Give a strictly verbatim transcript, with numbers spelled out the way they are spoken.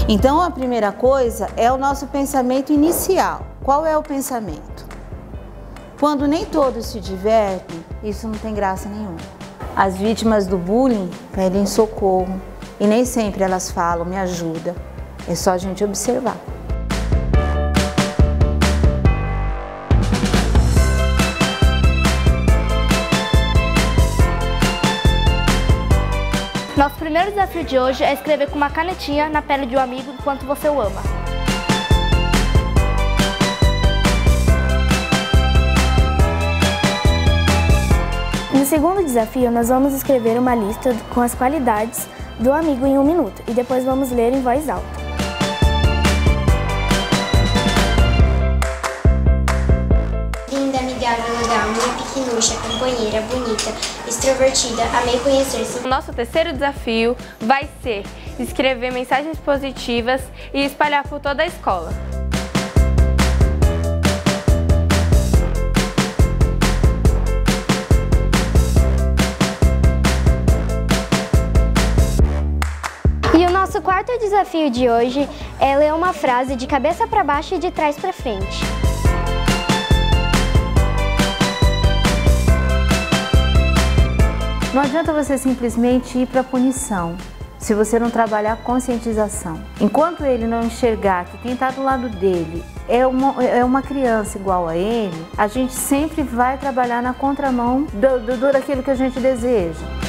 Então a primeira coisa é o nosso pensamento inicial. Qual é o pensamento? Quando nem todos se divertem, isso não tem graça nenhuma. As vítimas do bullying pedem socorro e nem sempre elas falam, me ajuda. É só a gente observar. Nosso primeiro desafio de hoje é escrever com uma canetinha na pele de um amigo enquanto você o ama. No segundo desafio, nós vamos escrever uma lista com as qualidades do amigo em um minuto e depois vamos ler em voz alta. Linda, amigável, legal, minha pequenucha, companheira, bonita, extrovertida, amei conhecer-se. O nosso terceiro desafio vai ser escrever mensagens positivas e espalhar por toda a escola. E o nosso quarto desafio de hoje é ler uma frase de cabeça para baixo e de trás para frente. Não adianta você simplesmente ir para a punição, se você não trabalhar a conscientização. Enquanto ele não enxergar que quem está do lado dele é uma, é uma criança igual a ele, a gente sempre vai trabalhar na contramão do, do, daquilo que a gente deseja.